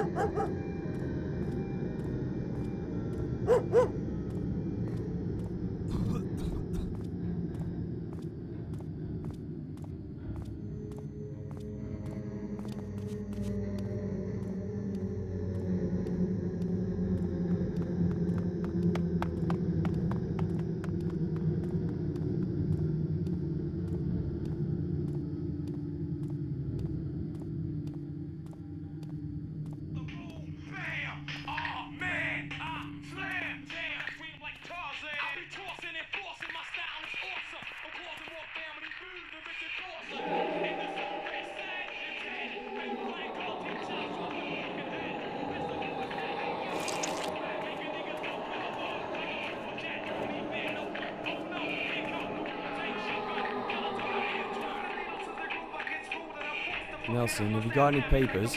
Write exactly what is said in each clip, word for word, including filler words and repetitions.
Nelson, have you got any papers?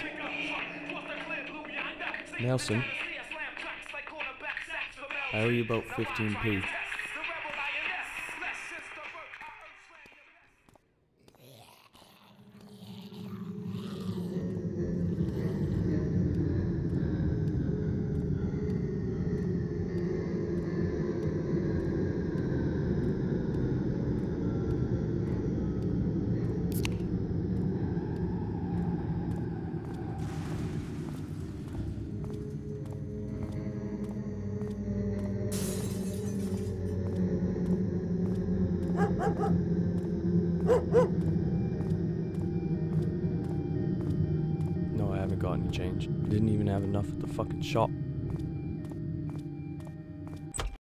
Nelson? I owe you about fifteen p. No, I haven't got any change. I didn't even have enough at the fucking shop.